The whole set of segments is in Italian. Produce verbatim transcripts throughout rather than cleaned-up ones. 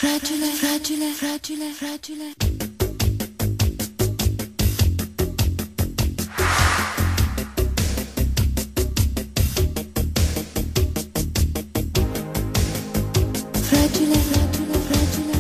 fragile, fragile, fragile, fragile. Fragile, fragile, fragile.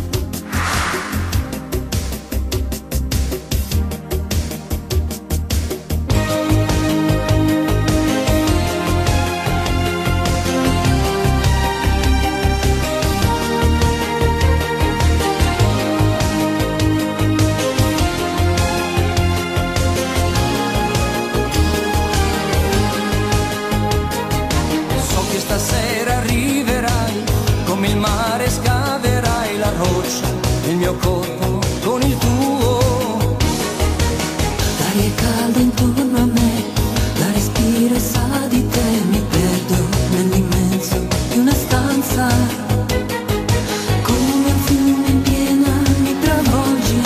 So che stasera arriverai, come il mare scaverai la roccia nel mio corpo con il tuo. L'aria è calda intorno a me, la respiro e sa di te, mi perdo nell'immenso di una stanza. Come un fiume in piena mi travolgi,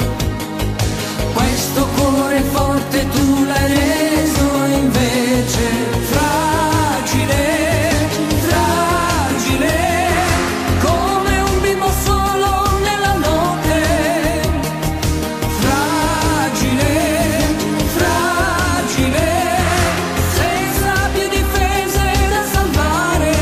Questo cuore forte tu l'hai reso invece fragile, fragile, come un bimbo solo nella notte. Fragile, fragile, senza più difese da salvare.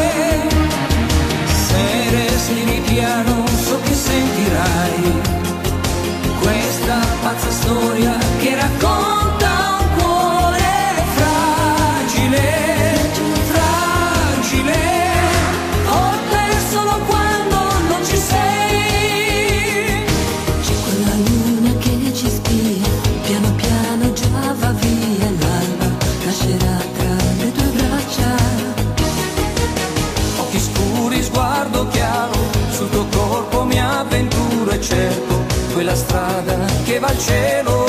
Se respiri piano so che sentirai questa pazza storia che racconta un cuore fragile, fragile. Ho te solo quando non ci sei. c'è quella luna che ci spia, piano piano già va via, l'alba nascerà tra le tue braccia. Occhi scuri, sguardo chiaro, sul tuo corpo mi avventuro e cerco quella strada che va al cielo.